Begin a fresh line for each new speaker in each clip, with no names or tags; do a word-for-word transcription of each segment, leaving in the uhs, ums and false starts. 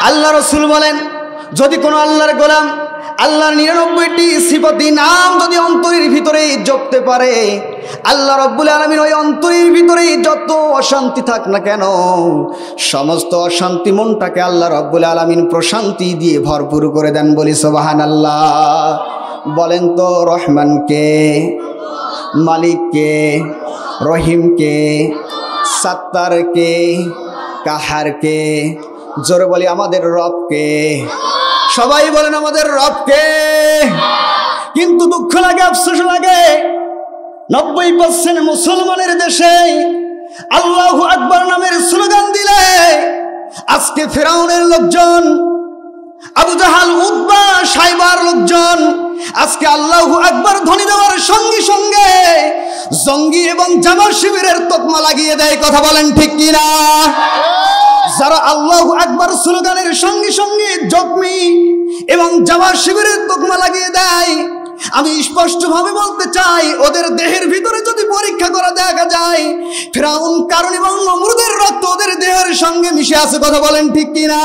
আল্লাহ রাসূল বলেন, যদি কোনো আল্লাহর গোলাম আল্লাহর নিরানব্বইটি সিফাতি নাম যদি অন্তরের ভিতরে জপতে পারে, আল্লাহ রাব্বুল আলামিন ওই অন্তরের ভিতরে যত অশান্তি থাক না কেন, সমস্ত অশান্তি মনটাকে আল্লাহ রাব্বুল আলামিন প্রশান্তি দিয়ে ভরপুর করে দেন। বলি সুবহানাল্লাহ। বলেন তো রহমান কে, মালিক কে, রহিম কে, সাত্তার কে, কাহার কে? জোরে বলি আমাদের রব কে? সবাই বলেন আমাদের রব কে। কিন্তু দুঃখ লাগে, আফসোস লাগে, নব্বই পার্সেন্ট মুসলমানের দেশে আল্লাহু আকবার নামের স্লোগান দিলে আজকে ফেরাউনের লোকজন, আবু জাহাল, উতবা, সাইবার লোকজন আজকে আল্লাহু আকবার ধ্বনি দেওয়ার সঙ্গে সঙ্গে জঙ্গি এবং জামাত শিবিরের তকমা লাগিয়ে দেয়। কথা বলেন ঠিক কিনা? যারা আল্লাহু আকবার স্লোগানের সঙ্গে সঙ্গে জখমি এবং জামাত শিবিরের তকমা লাগিয়ে দেয়, আমি স্পষ্টভাবে বলতে চাই, ওদের দেহের ভিতরে যদি পরীক্ষা করা দেখা যায়, ফিরআউন, কারণ এবং নমরুদের রক্ত ওদের দেহের সঙ্গে মিশে আছে। কথা বলেন ঠিক কিনা?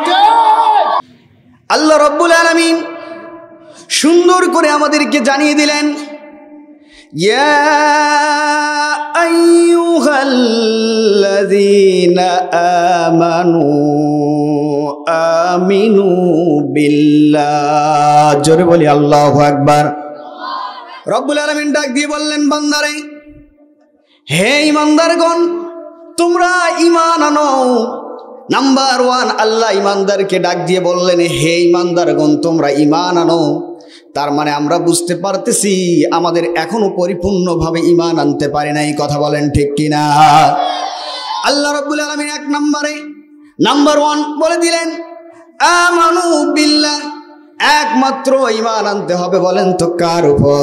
আল্লাহ রাব্বুল আলামিন সুন্দর করে আমাদেরকে জানিয়ে দিলেন, ইয়া আইয়ুহাল্লাযীনা আমানু আমিনু বিল্লাহ। জোরে বলি আল্লাহু আকবার। রব্বুল আলামিন ডাক দিয়ে বললেন, বান্দারে, হে ইমানদারগণ, তোমরা ঈমান আনো। নাম্বার ওয়ান, আল্লাহ ইমানদারকে ডাক দিয়ে বললেন, হে ইমানদারগণ, তোমরা ঈমান আনো। তার মানে আমরা বুঝতে পারতেছি আমাদের এখনো পরিপূর্ণভাবে ঈমান আনতে পারি নাই। কথা বলেন ঠিক কিনা? আল্লাহ রাব্বুল আলামিন এক নম্বরে নাম্বার ওয়ান বলে দিলেন, আমানু বিল্লাহ। একমাত্র ঈমান আনতে হবে। বলেন তো কার উপর?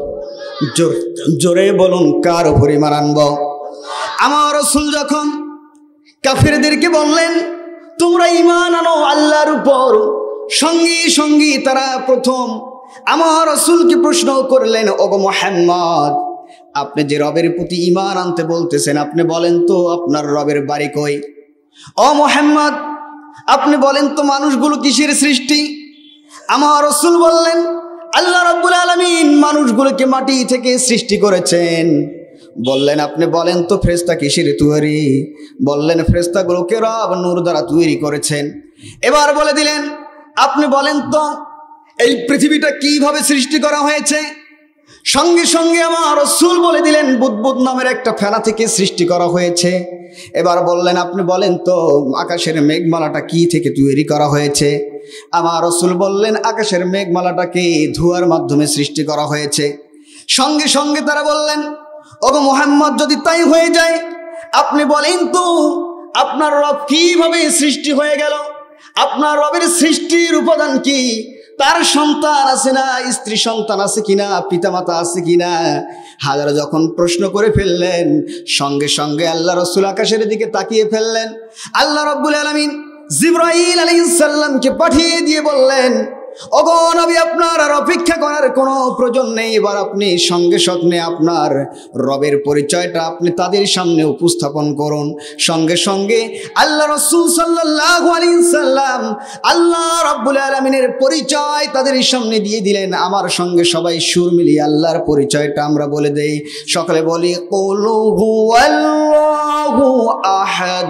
জোরে বলুন, কার উপর ঈমান আনব? আমার রাসূল যখন কাফিরদেরকে বললেন তোমরা ঈমান আনো আল্লাহর উপর, সঙ্গী সঙ্গী তারা প্রথম আমার রাসূলকে প্রশ্ন করলেন, ওগো মুহাম্মদ, আপনি যে রবের প্রতি ঈমান আনতে বলতেছেন, আপনি বলেন তো আপনার রবের বাড়ি কই? ও মুহাম্মদ, আপনি বলেন তো মানুষগুলো কিসের সৃষ্টি? আমার রাসূল বললেন, আল্লাহ রাব্বুল আলামিন মানুষগুলোকে মাটি থেকে সৃষ্টি করেছেন। বললেন, আপনি বলেন তো ফেরেশতা কিসের তৈরি? বললেন, ফেরেশতাগুলোকে রব নূর দ্বারা তৈরি করেছেন। এবার বলে দিলেন, আপনি বলেন তো এই পৃথিবীটা কিভাবে সৃষ্টি করা হয়েছে? সঙ্গে সঙ্গে আমার রাসূল বলে দিলেন, বুদবুদ নামের একটা ফেনা থেকে সৃষ্টি করা হয়েছে। এবার বললেন, আপনি বলেন তো আকাশের মেঘমালাটা কি থেকে তৈরি করা হয়েছে? আমার রাসূল বললেন, আকাশের মেঘমালাটাকে ধোঁয়ার মাধ্যমে সৃষ্টি করা হয়েছে। সঙ্গে সঙ্গে তারা বললেন, ওগো মুহাম্মদ, যদি তাই হয়ে যায় আপনি বলেন তো আপনার রব কিভাবে সৃষ্টি হয়ে গেল? আপনার রবের সৃষ্টির উপাদান কি? তার সন্তান আছে না, স্ত্রী সন্তান আছে কিনা, পিতামাতা আছে কিনা? হাজার যখন প্রশ্ন করে ফেললেন, সঙ্গে সঙ্গে আল্লাহ রাসূল আকাশের দিকে তাকিয়ে ফেললেন। আল্লাহ রাব্বুল আলামিন জিবরাইল আলাইহিস সালামকে পাঠিয়ে দিয়ে বললেন, ওগো নবী, আপনার আর অপেক্ষা করার কোনো প্রয়োজন নেই। এবার আপনি সঙ্গে সঙ্গে আপনার রবের পরিচয়টা আপনি তাদের সামনে উপস্থাপন করুন। সঙ্গে সঙ্গে আল্লাহ রাসূল সাল্লাল্লাহু আলাইহি সাল্লাম আল্লাহ রাব্বুল আলামিনের পরিচয় তাদের সামনে দিয়ে দিলেন। আমার সঙ্গে সবাই সুর মিলিয়ে আল্লাহর পরিচয়টা আমরা বলে দেই। সকলে বলি, কুলু হুয়াল্লাহু আহাদ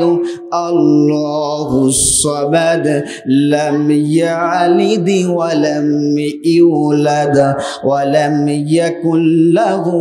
আল্লাহুস সামাদ লাম ইয়ালিদ ওয়ালাম ইউলাদ ওয়ালাম ইয়াকুল লাহু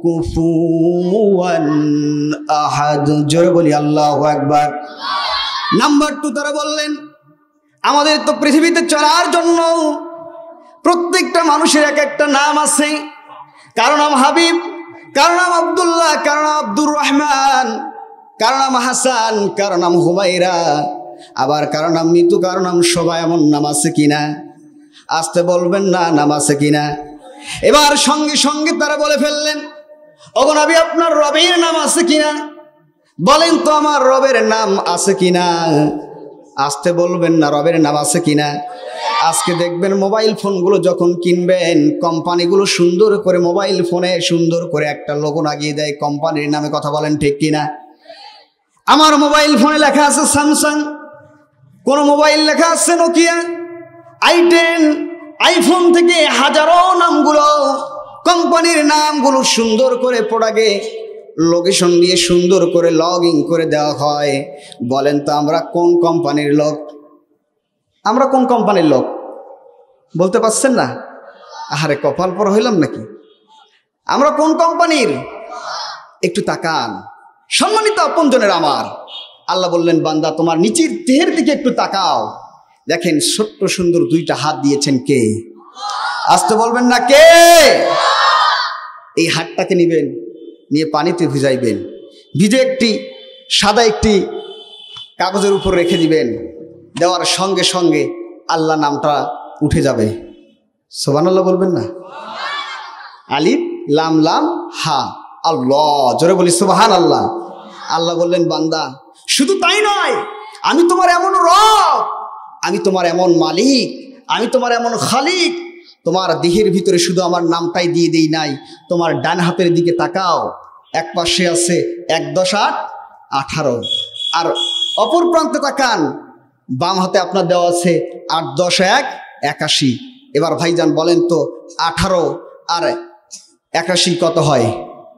কুফুওয়ান আহাদ। জোরে বলি আল্লাহু আকবার। নাম্বার টু, তারা বললেন, আমাদের তো পৃথিবীতে চলার জন্য প্রত্যেকটা মানুষের এক একটা নাম আছে। কারো নাম হাবিব, কারো নাম আব্দুল্লাহ, কারো নাম আব্দুর রহমান, কারো নাম হাসান, কারো নাম হুমায়রা, আবার কারো নাম মিতু, কারো নাম শোভা। এমন নাম আছে কিনা? আসতে বলবেন না, নাম আছে কিনা? এবার সঙ্গে সঙ্গে তারা বলে ফেললেন, ওগো নবী, আপনার রবের নাম আছে কিনা? বলেন তো আমার রবের নাম আছে কিনা? আসতে বলবেন না, রবের নাম আছে কিনা? আজকে দেখবেন মোবাইল ফোনগুলো যখন কিনবেন, কোম্পানিগুলো সুন্দর করে মোবাইল ফোনে সুন্দর করে একটা লোগো লাগিয়ে দেয় কোম্পানির নামে। কথা বলেন ঠিক কিনা? আমার মোবাইল ফোনে লেখা আছে স্যামসাং, কোন মোবাইল লেখা আছে নোকিয়া, আই টেন, আইফোন থেকে হাজারো নামগুলো, কোম্পানির নামগুলো সুন্দর করে প্রোডাক্টে লোকেশন দিয়ে সুন্দর করে লগ ইন করে দেওয়া হয়। বলেন তো আমরা কোন কোম্পানির লোক? আমরা কোন কোম্পানির লোক বলতে পারছেন না? আহারে কপাল পর হইলাম নাকি? আমরা কোন কোম্পানির? একটু তাকান সম্মানিত আপনজনের আমার। আল্লাহ বললেন, বান্দা তোমার নিচের দেহের দিকে একটু তাকাও, দেখেন ছোট্ট সুন্দর দুইটা হাত দিয়েছেন কে? আসতে বলবেন না কে? এই হাতটাকে নিবেন, নিয়ে পানিতে ভিজাইবেন, ভিজে একটি সাদা একটি কাগজের উপর রেখে দিবেন। দেওয়ার সঙ্গে সঙ্গে আল্লাহ নামটা উঠে যাবে। সুবহানাল্লাহ বলবেন না? আলিফ লাম লাম হা আল্লাহ, জোরে বলি সুবহানাল্লাহ। আল্লাহ বললেন, বান্দা শুধু তাই নয়, আমি তোমার এমন রব, আমি তোমার এমন মালিক, আমি তোমার এমন খালিক, তোমার দেহের ভিতরে শুধু আমার নামটাই দিয়ে দেই নাই। তোমার ডান হাতের দিকে তাকাও, এক পাশে আছে এক দশ আট আঠারো, আর অপর প্রান্তে তাকান, বাম হাতে আপনার দেওয়া আছে আট দশ এক একাশি। এবার ভাইজান বলেন তো আঠারো আর একাশি কত হয়?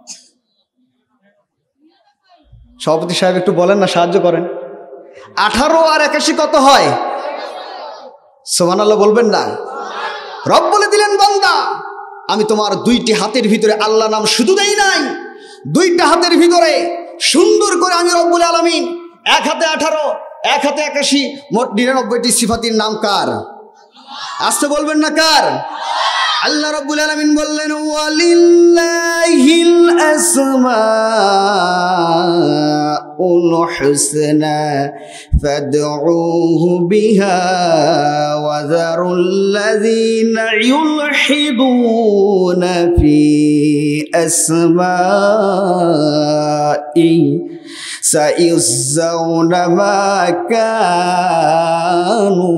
সভাপতি সাহেব একটু বলেন না, সাহায্য করেন। আঠারো আর একাশি কত হয়? সুবহানাল্লাহ বলবেন না? রব বলে দিলেন, বান্দা আমি তোমার দুইটি হাতের ভিতরে আল্লাহ নাম শুধু দেই নাই, দুইটা হাতের ভিতরে সুন্দর করে আমি রব্বুল আলামিন, এক হাতে আঠারো এক হাতে একাশি, মোট নিরানব্বইটি সিফাতির নাম কার? আসতে বলবেন না কার? আল্লাহ রাব্বুল আলামিন বললেন, ওয়ালিল্লাহিল আসমাউল হুসনা ফাদউহু বিহা ওয়া যারুল্লাযীনা ইউলহিদুনা ফি আসমাই সাইউযযাউনা মা কানু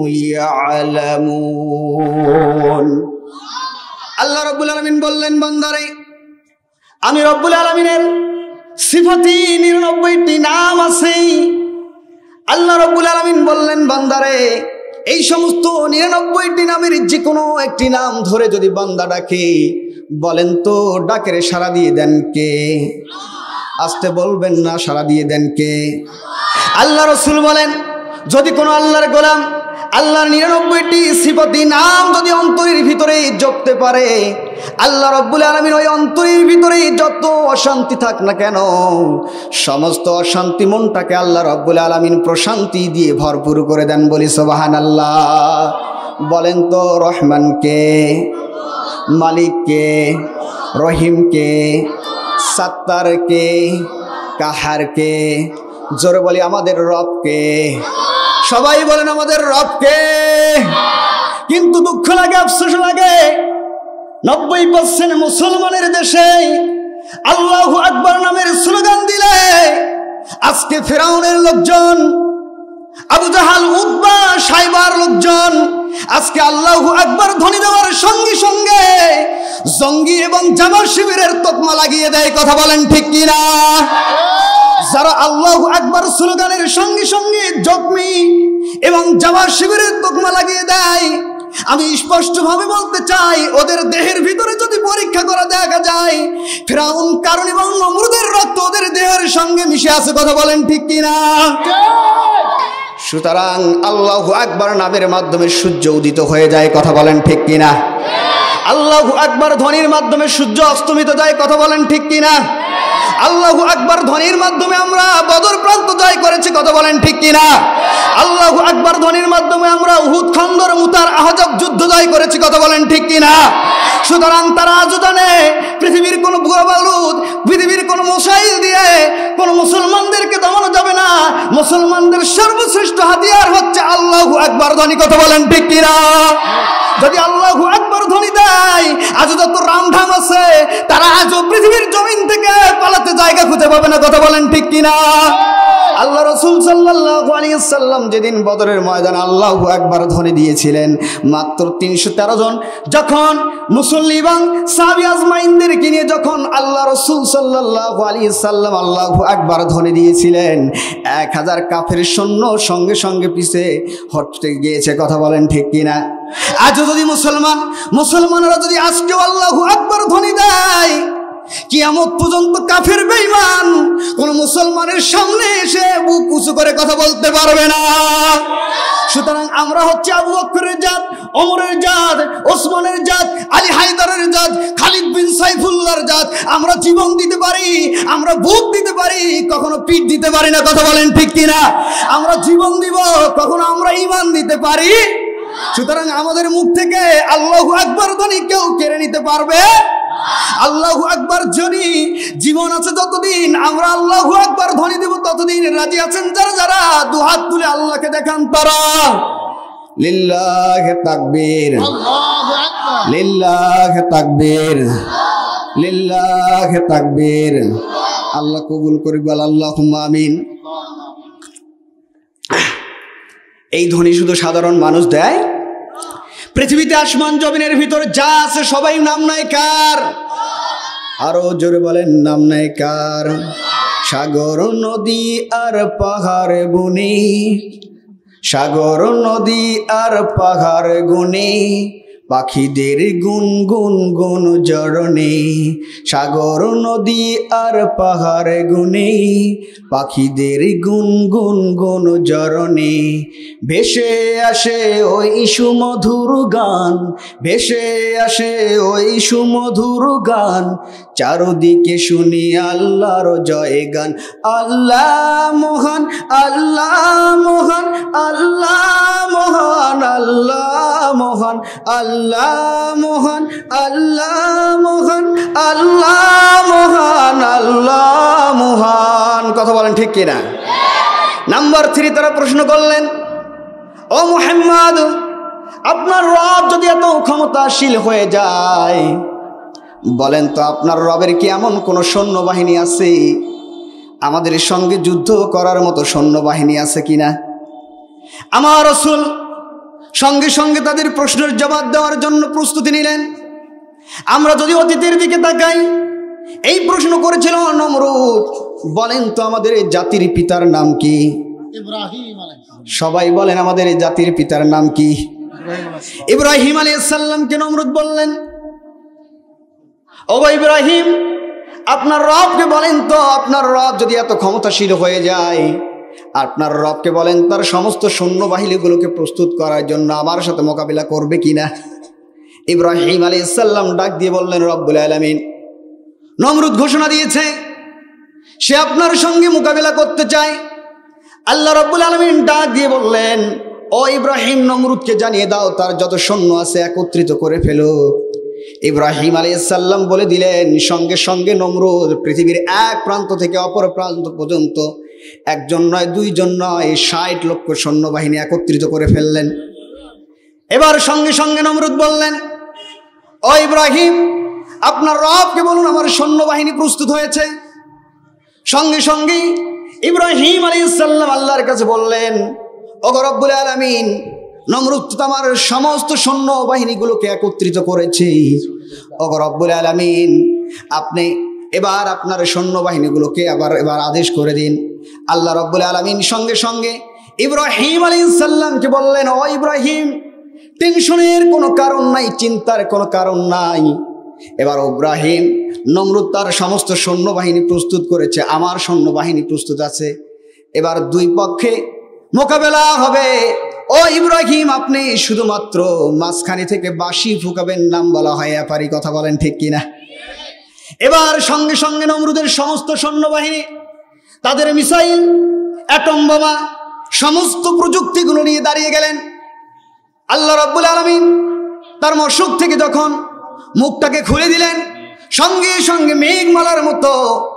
ইয়ালামুন। আল্লাহ রাব্বুল আলামিন বললেন, বান্দারে আমি রব্বুল আলামিনের সিফাতি নিরানব্বইটি নাম আছে। আল্লাহ রাব্বুল আলামিন বললেন, বান্দারে এই সমস্ত নিরানব্বইটি নামের যে কোনো একটি নাম ধরে যদি বান্দা ডাকে, বলেন তো ডাকের সাড়া দিয়ে দেন কে? আসতে বলবেন না, সাড়া দিয়ে দেন কে? আল্লাহ রাসূল বলেন, যদি কোনো আল্লাহর গোলাম আল্লাহর নিরানব্বইটি সিফাতি নাম যদি অন্তরের ভিতরে জপতে পারে, আল্লাহ রাব্বুল আলামিন ওই অন্তরের ভিতরে যত অশান্তি থাক না কেন, সমস্ত অশান্তি মনটাকে আল্লাহ রাব্বুল আলামিন প্রশান্তি দিয়ে ভরপুর করে দেন। বলি সুবহানাল্লাহ। বলেন তো রহমান কে? মালিক কে? রহিম কে? সাত্তার কে? কাহার কে? জোরে বলি আমাদের রব কে? সবাই বলেন আমাদের রব কে? কিন্তু দুঃখ লাগে, আফসোস লাগে, নব্বই পার্সেন্ট মুসলমানের দেশে আল্লাহু আকবার নামের স্লোগান দিলে আজকে ফেরাউনের লোকজন, আবু জাহাল, উতবা, সাইবার লোকজন আজকে আল্লাহু আকবার ধ্বনি দেওয়ার সঙ্গে সঙ্গে জঙ্গি এবং জামাত শিবিরের তকমা লাগিয়ে দেয়। কথা বলেন ঠিক কিনা? যারা আল্লাহু আকবার স্লোগানের সঙ্গে সঙ্গে জখমি এবং জামাত শিবিরের তকমা লাগিয়ে দেয়, আমি স্পষ্টভাবে বলতে চাই, ওদের দেহের ভিতরে যদি পরীক্ষা করা দেখা যায়, ফিরাউন, কারণ এবং নমরুদের রক্ত ওদের দেহের সঙ্গে মিশে আছে। কথা বলেন ঠিক কিনা? সুতরাং আল্লাহু আকবার নামের মাধ্যমে সূর্য উদিত হয়ে যায়। কথা বলেন ঠিক কিনা? আল্লাহু আকবার ধ্বনির মাধ্যমে সূর্য অস্তমিত যায়। কথা বলেন ঠিক কিনা? আল্লাহু আকবার ধ্বনির মাধ্যমে আমরা বদর প্রান্ত জয় করেছি। কথা বলেন ঠিক কিনা? আল্লাহু আকবার ধ্বনির মাধ্যমে আমরা উহুদ, খন্দর, মুতার, আহজাব যুদ্ধ জয় করেছি। কথা বলেন ঠিক কিনা? সুতরাং তারা আজও জানে পৃথিবীর কোন বুড়া বালুদ, পৃথিবীর কোন মোসাইল দিয়ে কোন মুসলমানদেরকে দমানো যাবে না। মুসলমানদের সর্বশ্রেষ্ঠ হাতিয়ার হচ্ছে আল্লাহু আকবার ধ্বনি। কথা বলেন ঠিক কিনা? যদি আল্লাহু আকবার ধ্বনি দেয়, আজও যত রামধাম আছে তারা আজও পৃথিবীর জমিন থেকে পালাতে জায়গা খুঁজে পাবে না। কথা বলেন ঠিক কিনা? আল্লাহ রাসূল সাল্লাল্লাহু আলাইহি ওয়াসাল্লাম যেদিন বদরের ময়দানে আল্লাহু আকবার ধ্বনি দিয়েছিলেন, মাত্র তিনশো তেরো জন যখন মুসল্লি এবং সাহাবী আজমাইনদেরকে নিয়ে যখন আল্লাহ রাসূল সাল্লাল্লাহু আলাইহি ওয়াসাল্লাম আল্লাহু আকবার ধ্বনি দিয়েছিলেন, এক হাজার কাফের সৈন্য সঙ্গে সঙ্গে পিছে হটতে গিয়েছে। কথা বলেন ঠিক কিনা? আজ যদি মুসলমান মুসলমানরা যদি আজকে আল্লাহু আকবার ধ্বনি দেয়, কিয়ামত পর্যন্ত কাফের বেঈমান কোন মুসলমানের সামনে এসে বুক উঁচু করে কথা বলতে পারবে না। সুতরাং আমরা হচ্ছে আবু বকরের জাত, ওমরের জাত, ওসমানের জাত, আলী হায়দারের জাত, খালিদ বিন সাইফুল্লাহর জাত। আমরা জীবন দিতে পারি, আমরা বুক দিতে পারি, কখনো পিঠ দিতে পারি না। কথা বলেন ঠিক কিনা? আমরা জীবন দিব, কখনো আমরা ঈমান দিতে পারি। সুতরাং আমাদের মুখ থেকে আল্লাহু আকবার ধ্বনি কেউ কেড়ে নিতে পারবে? আল্লাহু আকবার যদি জীবন আছে যতদিন আমরা আল্লাহু আকবার ধ্বনি দেব ততদিন। রাজি আছেন যারা যারা দুহাত তুলে আল্লাহকে দেখান তারা। লিল্লাহি তাকবীর, আল্লাহু আকবার, লিল্লাহি তাকবীর, লিল্লাহি তাকবীর। আল্লাহ কবুল করুক, বল আল্লাহুম্মা আমিন। এই ধ্বনি শুধু সাধারণ মানুষ দেয়? পৃথিবীতে আসমান জমিনের ভিতর যা আছে সবাই নাম নাই কার? আরো জোরে বলেন, নাম নাই কার? সাগর নদী আর পাহাড় বনে, সাগর নদী আর পাহাড় গুনে, পাখিদের গুন গুন গুন জরনে। সাগর নদী আর পাহাড় গুনে, পাখিদের গুন গুন গুন জরনে। ভেসে আসে ওই সুমধুর গান, ভেসে আসে ওই সুমধুর গান, চারদিকে শুনি আল্লাহর জয় গান। আল্লাহ মহান, আল্লাহ মহান, আল্লাহ মহান, আল্লাহ মহান, আল্লাহ মহান, আল্লাহ মহান, আল্লাহ মহান, আল্লাহ মহান। কথা বলেন ঠিক কিনা? নাম্বার থ্রি তারা প্রশ্ন করলেন, ও মুহাম্মদ, আপনার রব যদি এত ক্ষমতাশীল হয়ে যায়, বলেন তো আপনার রবের কি এমন কোন সৈন্যবাহিনী আছে? আমাদের সঙ্গে যুদ্ধ করার মতো সৈন্যবাহিনী আছে কিনা? আমার রাসূল সঙ্গে সঙ্গে তাদের প্রশ্নের জবাব দেওয়ার জন্য প্রস্তুতি নিলেন। আমরা যদি অতীতের দিকে তাকাই, এই প্রশ্ন করেছিল নমরুদ, বলেন তো আমাদের এই জাতির পিতার নাম কি? ইব্রাহিম আলাইহিস সালাম। সবাই বলেন আমাদের এই জাতির পিতার নাম কি? ইব্রাহিম আলাইহিস সালামকে নমরুদ বললেন, ও ইব্রাহিম, আপনার রবকে বলেন তো, আপনার রব যদি এত ক্ষমতাশীল হয়ে যায়, আপনার রবকে বলেন তার সমস্ত সৈন্যবাহিনীগুলোকে প্রস্তুত করার জন্য আমার সাথে মোকাবিলা করবে কিনা? ইব্রাহিম আলাইহিস সালাম ডাক দিয়ে বললেন, রব্বুল আলামিন নমরুদ ঘোষণা দিয়েছে সে আপনার সঙ্গে মোকাবিলা করতে চায়। আল্লাহ রব্বুল আলামিন ডাক দিয়ে বললেন, ও ইব্রাহিম, নমরুদকে জানিয়ে দাও তার যত সৈন্য আছে একত্রিত করে ফেলো। ইব্রাহিম আলাইহিস সালাম বলে দিলেন, সঙ্গে সঙ্গে নমরুদ পৃথিবীর এক প্রান্ত থেকে অপর প্রান্ত পর্যন্ত একজন নয়, দুইজন নয়, ষাট লক্ষ সৈন্যবাহিনী একত্রিত করে ফেললেন। এবার সঙ্গে সঙ্গে নমরুদ বললেন, ও ইব্রাহিম, আপনার রবকে বলুন আমার সৈন্যবাহিনী প্রস্তুত হয়েছে। সঙ্গে সঙ্গে ইব্রাহিম আলাইহিস সালাম আল্লাহর কাছে বললেন, ও রব্বুল আলামিন, নমরুদ তো আমার সমস্ত সৈন্যবাহিনীগুলোকে একত্রিত করেছে। ও রব্বুল আলামিন, আপনি এবার আপনার সৈন্যবাহিনীগুলোকে আবার এবার আদেশ করে দিন। আল্লাহ রব্বুল আলামিন সঙ্গে সঙ্গে ইব্রাহিম আলাইহিস সালামকে বললেন, ও ইব্রাহিম, টেনশনের কোনো কারণ নাই, চিন্তার কোনো কারণ নাই। এবার ইব্রাহিম, নমরুদ তার সমস্ত সৈন্যবাহিনী প্রস্তুত করেছে, আমার সৈন্যবাহিনী প্রস্তুত আছে। এবার দুই পক্ষে মোকাবেলা হবে। ও ইব্রাহিম, আপনি শুধুমাত্র মাঝখানে থেকে বাঁশি ফুঁকাবেন, নাম বলা হয় এপারি। কথা বলেন ঠিক কিনা? এবার সঙ্গে সঙ্গে নমরুদের সমস্ত সৈন্যবাহিনী তাদের মিসাইল, অ্যাটম বোমা, সমস্ত প্রযুক্তিগুলো নিয়ে দাঁড়িয়ে গেলেন। আল্লাহ রাব্বুল আলামিন তার মশক থেকে যখন মুখটাকে খুলে দিলেন, সঙ্গে সঙ্গে মেঘমালার মতো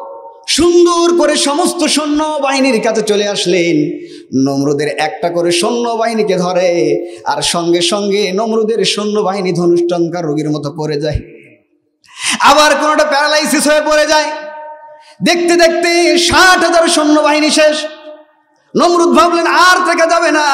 সুন্দর করে সমস্ত সৈন্যবাহিনীর কাছে চলে আসলেন। নমরুদের একটা করে সৈন্যবাহিনীকে ধরে, আর সঙ্গে সঙ্গে নমরুদের সৈন্যবাহিনী ধনুষ্টঙ্কার রোগীর মতো পড়ে যায়। আবার কোনোটা প্যারালাইসিস হয়ে পড়ে যায়। দেখতে দেখতে ষাট হাজার সৈন্যবাহিনী শেষ। নমরুদ ভাবলেন আর থেকে যাবে না,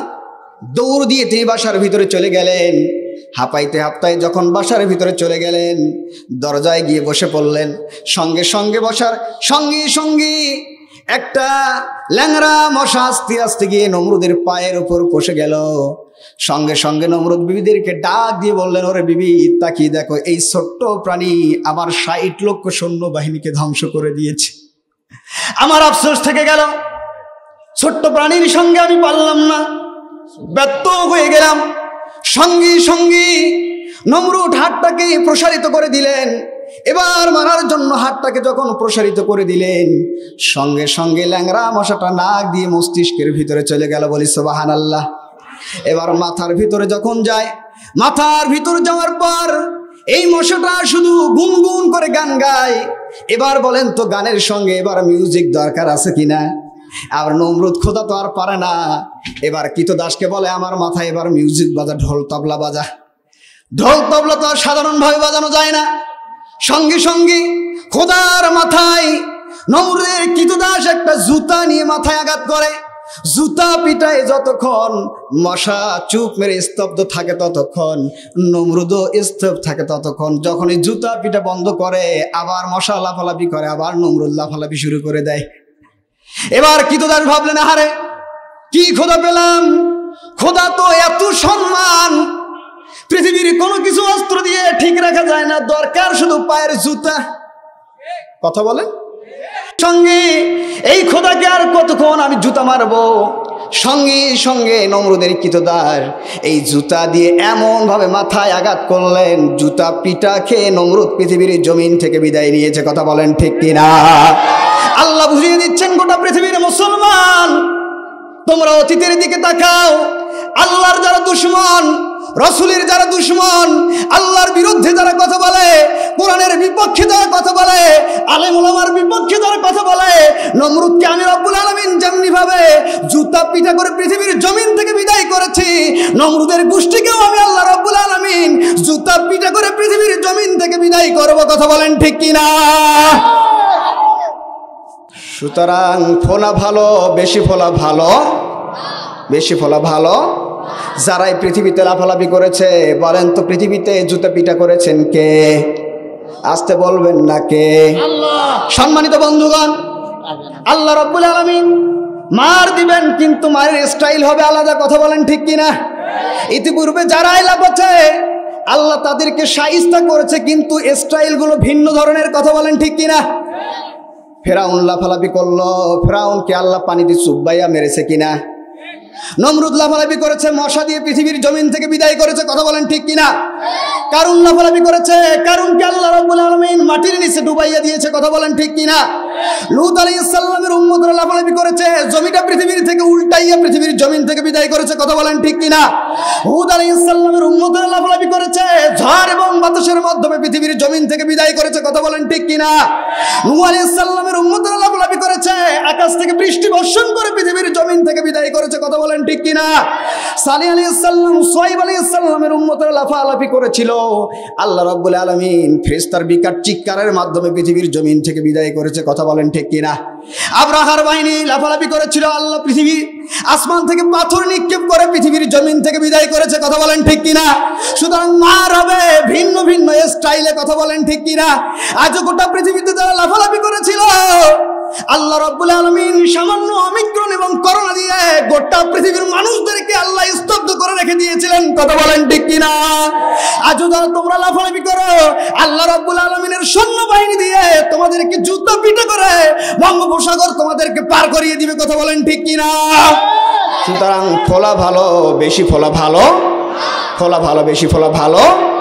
দৌড় দিয়ে তিনি বাসার ভিতরে চলে গেলেন। হাঁপাইতে হাঁপতায় যখন বাসার ভিতরে চলে গেলেন, দরজায় গিয়ে বসে পড়লেন। সঙ্গে সঙ্গে বসার সঙ্গে সঙ্গে একটা ল্যাংড়া মশা আস্তে আস্তে গিয়ে নমরুদের পায়ের উপর বসে গেল। সঙ্গে সঙ্গে নমরুদ বিবিদেরকে ডাক দিয়ে বললেন, ওরে বিবি তাকিয়ে দেখো, এই ছোট্ট প্রাণী আমার ষাট লক্ষ সৈন্য বাহিনীকে ধ্বংস করে দিয়েছে। আমার আফসোস থেকে গেল, ছোট্ট প্রাণীর সঙ্গে আমি পারলাম না, ব্যর্থ হয়ে গেলাম। সঙ্গে সঙ্গে নমরুদ হাতটাকে প্রসারিত করে দিলেন। এবার মারার জন্য হাতটাকে যখন প্রসারিত করে দিলেন, সঙ্গে সঙ্গে ল্যাংড়া মশাটা নাক দিয়ে মস্তিষ্কের ভিতরে চলে গেল। বলি সুবহানাল্লাহ। এবার মাথার ভিতরে যখন যায়, মাথার ভিতরে যাওয়ার পর এই মশাটা শুধু গুনগুন করে গান গায়। এবার বলেন তো গানের সঙ্গে এবার মিউজিক দরকার আছে কিনা? আর নমরুদ খোদা তো আর পারে না। এবার কৃতদাসকে বলে, আমার মাথায় এবার মিউজিক বাজা, ঢোল তবলা বাজা। ঢোল তবলা তো আর সাধারণভাবে বাজানো যায় না। সঙ্গে সঙ্গে খোদার মাথায় নমরুদের কৃতদাস একটা জুতা নিয়ে মাথায় আঘাত করে। জুতা পিটায় যতক্ষণ মশা চুপ মেরে স্তব্ধ থাকে ততক্ষণ, নমরুদও স্তব্ধ থাকে ততক্ষণ। যখন এই জুতা পিটা বন্ধ করে, আবার মশা লাফালাফি করে, আবার নমরুদ লাফালাফি শুরু করে দেয়। এবার কৃতদাস ভাবলেন, আহারে কি খোদা পেলাম, খোদা তো এত সম্মান, পৃথিবীর কোনো কিছু অস্ত্র দিয়ে ঠিক রাখা যায় না, দরকার শুধু পায়ের জুতা। কথা বলেন। সঙ্গে এই খোদাকে আর কতক্ষণ আমি জুতা মারবো। সঙ্গে সঙ্গে নমরুদের কৃতদাস এই জুতা দিয়ে এমন ভাবে মাথায় আঘাত করলেন, জুতা পিটা খেয়ে নমরুদ পৃথিবীর জমিন থেকে বিদায় নিয়েছে। কথা বলেন ঠিক কিনা? আল্লাহ বুঝিয়ে দিচ্ছেন গোটা পৃথিবীর মুসলমান, তোমরা অতীতের দিকে তাকাও। আল্লাহর যারা দুশমন, রাসূলের যারা দুশমন, আল্লাহর বিরুদ্ধে যারা কথা বলে, কোরআনের বিপক্ষে যারা কথা বলে, আলেম ওলামার বিপক্ষে যারা কথা বলে, নমরুদকে আমি রব্বুল আলামিন যেমনি ভাবে জুতা পিটা করে পৃথিবীর জমিন থেকে বিদায় করেছি, নমরুদের গোষ্ঠীকেও আমি আল্লাহ রব্বুল আলামিন জুতা পিটা করে পৃথিবীর জমিন থেকে বিদায় করব। কথা বলেন ঠিক কিনা? সুতরাং ফোলা ভালো, বেশি ফোলা ভালো, বেশি ফোলা ভালো। যারাই পৃথিবীতে লাফালাফি করেছে, বলেন তো পৃথিবীতে জুতা পিটা করেছেন কে? আসতে বলবেন না কে? সম্মানিত বন্ধুগণ, আল্লাহ রাব্বুল আলামিন মার দিবেন, কিন্তু মারের স্টাইল হবে আলাদা। কথা বলেন ঠিক কিনা? ইতিপূর্বে যারাই লাফাচ্ছে আল্লাহ তাদেরকে শায়েস্তা করেছে, কিন্তু স্টাইলগুলো ভিন্ন ধরনের। কথা বলেন ঠিক কিনা? ফেরাউন লাফালাফি করলো, ফেরাউনকে আল্লাহ পানি দিয়ে চুবাইয়া মেরেছে কিনা? নমরুদ লাফালাফি করেছে, মশা দিয়ে পৃথিবীর জমিন থেকে বিদায় করেছে। কথা বলেন ঠিক কিনা? কারুন লাফালাফি করেছে, কারুনকে আল্লাহ রাব্বুল আলামিন মাটির নিচে ডুবাইয়া দিয়েছে। কথা বলেন ঠিক কিনা? লূত আলাইহিস সালামের উম্মতরা লাফালাফি করেছে, জমিটা পৃথিবীর থেকে উল্টাইয়া পৃথিবীর জমিন থেকে বিদায় করেছে। কথা বলেন ঠিক কিনা? হুদ আলাইহিস সালামের উম্মতরা লাফালাফি করেছে, ঝড় এবং বাতাসের মাধ্যমে পৃথিবীর জমিন থেকে বিদায় করেছে। কথা বলেন ঠিক কিনা? নূহ আলাইহিস সালামের উম্মতরা লাফালাফি করেছে, আকাশ থেকে বৃষ্টি বর্ষণ করে পৃথিবীর জমিন থেকে বিদায় করেছে। কথা বলেন ঠিক কিনা? সালেহ আলাইহিস সালাম, সুয়াইব আলাইহিস সালামের উম্মতরা লাফালাফি করেছিল, আল্লাহ রাব্বুল আলামিন ফেরেশতার বিকট চিৎকারের মাধ্যমে পৃথিবীর জমিন থেকে বিদায় করেছে। কথা বলেন ঠিক কিনা? আব্রাহার বাহিনী লাফালাফি করেছিল, আল্লাহ পৃথিবী আসমান থেকে পাথর নিক্ষেপ করে পৃথিবীর জমিন থেকে বিদায় করেছে। কথা বলেন ঠিক কিনা? সুতরাং মার হবে ভিন্ন ভিন্ন স্টাইলে। কথা বলেন ঠিক কিনা? আজ গোটা পৃথিবীতে যারা লাফালাফি করেছিল, আল্লাহ রাব্বুল আলামিন সামান্য অমিক্রণ এবং করোনা দিয়ে গোটা পৃথিবীর মানুষদেরকে আল্লাহ স্তব্ধ করে রেখে দিয়েছিলেন। কথা বলেন ঠিক কিনা? আজও যারা তোমরা লাফালাফি করো, আল্লাহ রাব্বুল আলামিনের সৈন্যবাহিনী দিয়ে তোমাদেরকে যুদ্ধ পিটা করে বঙ্গোপসাগর তোমাদেরকে পার করিয়ে দিবে। কথা বলেন ঠিক কিনা? সুতরাং ফোলা ভালো, বেশি ফোলা ভালো, ফোলা ভালো, বেশি ফোলা ভালো।